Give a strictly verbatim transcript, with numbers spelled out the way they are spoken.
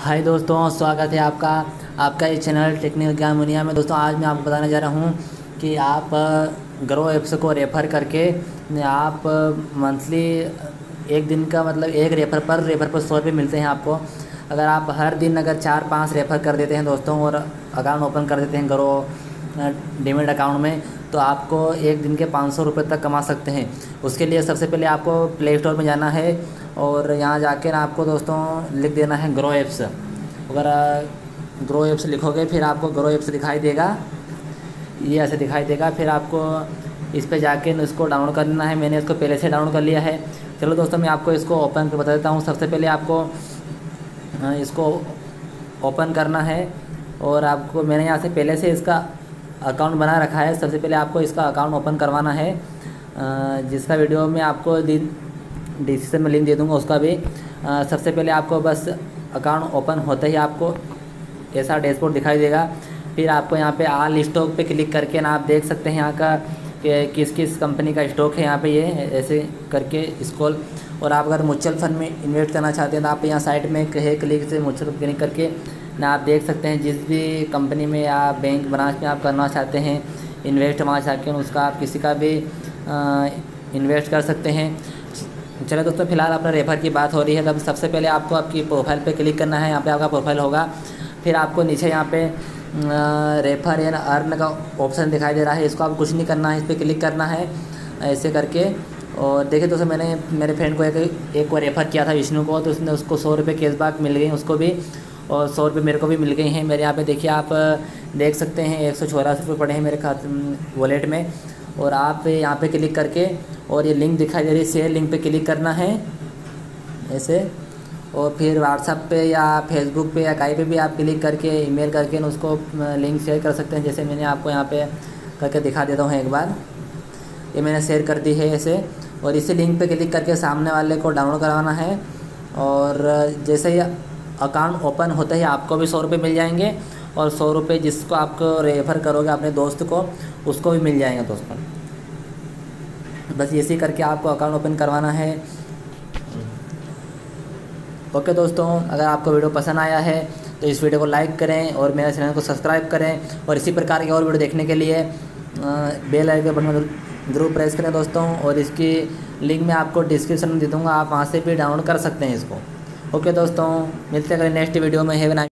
हाय दोस्तों, स्वागत है आपका आपका ये चैनल टेक्निकल ज्ञान मुनिया में। दोस्तों आज मैं आपको बताने जा रहा हूँ कि आप ग्रो ऐप्स को रेफ़र करके आप मंथली एक दिन का मतलब एक रेफ़र पर रेफ़र पर सौ रुपये मिलते हैं आपको। अगर आप हर दिन अगर चार पाँच रेफ़र कर देते हैं दोस्तों और अकाउंट ओपन कर देते हैं ग्रो डीमेट अकाउंट में, तो आपको एक दिन के पाँच सौ रुपये तक कमा सकते हैं। उसके लिए सबसे पहले आपको प्ले स्टोर में जाना है और यहाँ जाके ना आपको दोस्तों लिख देना है ग्रो ऐप्स। अगर ग्रो ऐप्स लिखोगे फिर आपको ग्रो ऐप्स दिखाई देगा, ये ऐसे दिखाई देगा। फिर आपको इस पे जाके इसको डाउनलोड करना है। मैंने इसको पहले से डाउनलोड कर लिया है। चलो दोस्तों मैं आपको इसको ओपन कर बता देता हूँ। सबसे पहले आपको इसको ओपन करना है और आपको मैंने यहाँ से पहले से इसका अकाउंट बना रखा है। सबसे पहले आपको इसका अकाउंट ओपन करवाना है, जिसका वीडियो में आपको डिस्क्रिप्शन में लिंक दे दूँगा उसका भी। सबसे पहले आपको बस अकाउंट ओपन होते ही आपको ऐसा डैशबोर्ड दिखाई देगा। फिर आपको यहाँ पे ऑल स्टॉक पे क्लिक करके ना आप देख सकते हैं यहाँ का कि किस किस कंपनी का स्टॉक है यहाँ पे, ये ऐसे करके स्क्रॉल। और आप अगर म्यूचुअल फंड में इन्वेस्ट करना चाहते हैं तो आप यहाँ साइड में है क्लिक से म्यूचुअल क्लिक करके ना आप देख सकते हैं जिस भी कंपनी में या बैंक ब्रांच में आप करना चाहते हैं इन्वेस्ट वहाँ जाके उसका आप किसी का भी इन्वेस्ट कर सकते हैं। चलो दोस्तों फिलहाल अपना रेफर की बात हो रही है, तब सबसे पहले आपको आपकी प्रोफाइल पे क्लिक करना है। यहाँ पे आपका प्रोफाइल होगा, फिर आपको नीचे यहाँ पे रेफर या अर्न का ऑप्शन दिखाई दे रहा है। इसको आप कुछ नहीं करना है, इस पर क्लिक करना है ऐसे करके। और देखिए दोस्तों मैंने मेरे फ्रेंड को एक एक को रेफ़र किया था विष्णु को, तो उसने उसको सौ रुपये कैशबैक मिल गई उसको भी, और सौ रुपये मेरे को भी मिल गई हैं। मेरे यहाँ पे देखिए आप देख सकते हैं एक सौ चौरासी रुपये पड़े हैं मेरे खाते वॉलेट में। और आप यहाँ पे क्लिक करके और ये लिंक दिखाई दे रही है शेयर लिंक पे क्लिक करना है ऐसे। और फिर व्हाट्सएप पे या फेसबुक पे या कहीं पे भी आप क्लिक करके ईमेल करके उसको लिंक शेयर कर सकते हैं। जैसे मैंने आपको यहाँ पे करके दिखा देता हूँ एक बार, ये मैंने शेयर कर दी है ऐसे। और इसी लिंक पे क्लिक करके सामने वाले को डाउनलोड करवाना है। और जैसे ही अकाउंट ओपन होते ही आपको भी सौ रुपये मिल जाएंगे, और सौ रुपये जिसको आपको रेफ़र करोगे अपने दोस्त को उसको भी मिल जाएंगे दोस्तों। बस इसी करके आपको अकाउंट ओपन करवाना है। ओके दोस्तों, अगर आपको वीडियो पसंद आया है तो इस वीडियो को लाइक करें और मेरे चैनल को सब्सक्राइब करें। और इसी प्रकार के और वीडियो देखने के लिए बेल आइकन बटन जरूर प्रेस करें दोस्तों। और इसकी लिंक मैं आपको डिस्क्रिप्शन में दे दूँगा, आप वहाँ से भी डाउनलोड कर सकते हैं इसको। ओके दोस्तों, मिलते हैं अगले नेक्स्ट वीडियो में। Have a nice